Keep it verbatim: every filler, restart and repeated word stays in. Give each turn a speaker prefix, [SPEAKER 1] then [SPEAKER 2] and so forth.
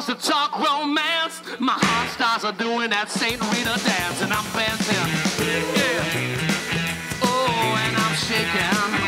[SPEAKER 1] songs to talk romance. My heart stars are doing that Saint Rita dance, and I'm dancing, yeah. Oh, and I'm shaking.